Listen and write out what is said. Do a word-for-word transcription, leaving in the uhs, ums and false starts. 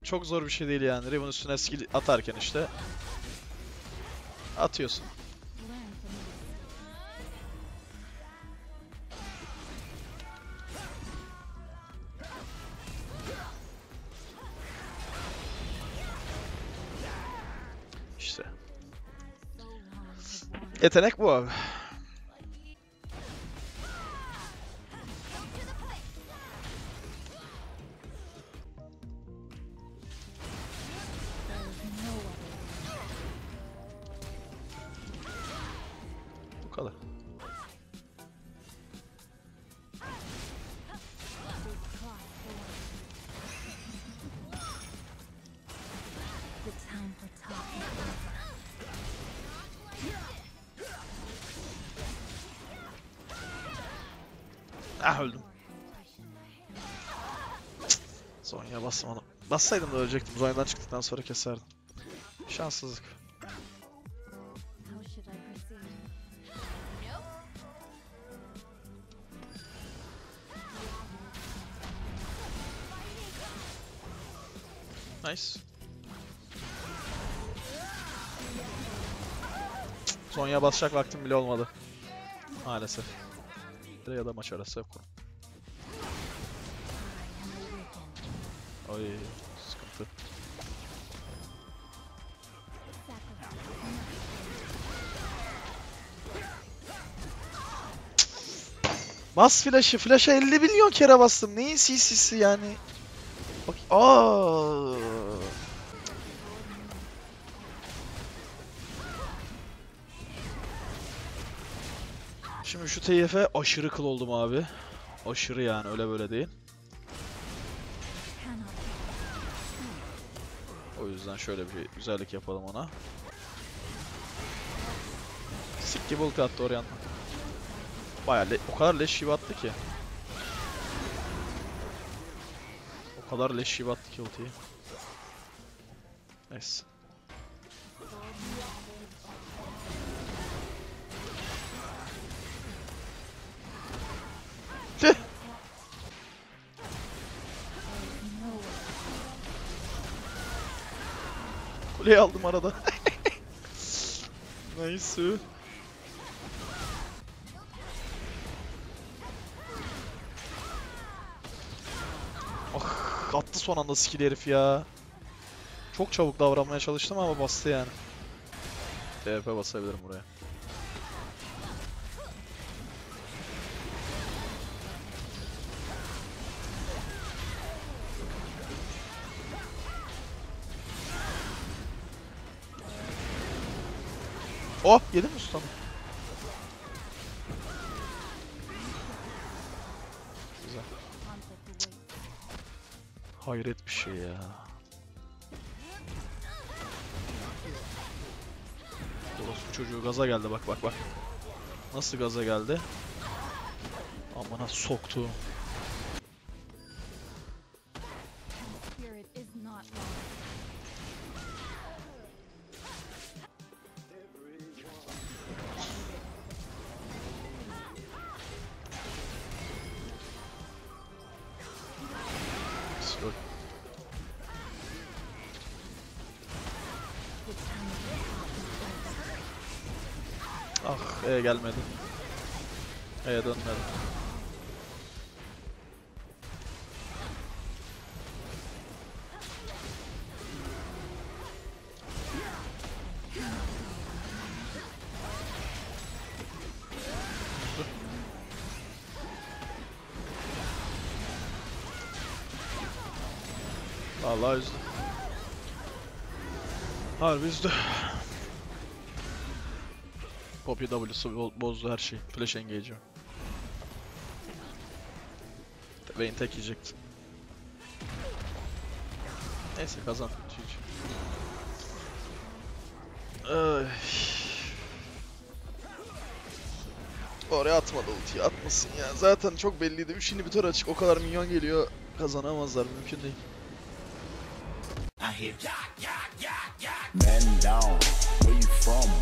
çok zor bir şey değil yani. Riven üstüne skill atarken işte atıyorsun. İşte. Yetenek bu abi. Bu kadar. Ah öldüm. Zonya basmadım. Bassaydım da ölecektim. Zonya'dan çıktıktan sonra keserdim. Şanssızlık. Nice. Zonya basacak vaktim bile olmadı. Maalesef. Ya da maç arası yok. Oy, sıkıntı. Bas flash'ı. Flash'a elli milyon kere bastım. Neyin C C'si yani? Bak, aa. Şimdi şu T F'e aşırı kıl oldum abi. Aşırı yani, öyle böyle değil. O yüzden şöyle bir güzellik yapalım ona. Sikki ulti attı oraya. Bayağı o kadar leş gibi attı ki. O kadar leş gibi attı ki ultiyi. Neyse. Tüh. Kuleyi aldım arada. Nice. Ah, attı son anda skill herif ya. Çok çabuk davranmaya çalıştım ama bastı yani. T P basabilirim buraya. Oh, yedim mi stun'ı? Güzel. Cık. Hayret bir şey ya. Orospu çocuğu gaza geldi, bak bak bak. Nasıl gaza geldi? Amına soktu. Ah, E gelmedi. E'ye dönmedi. Vallahi üzdü. Harbi üzdü. Poppy W'su bozdu her şeyi. Flash engage'ı. Vayne tek yiyecekti. Neyse, kazandık. Ay. Oraya atmadı ultiyi, atmasın ya. Zaten çok belliydi. üç inhibitor açık, o kadar minyon geliyor. Kazanamazlar, mümkün değil. Man down, where you from?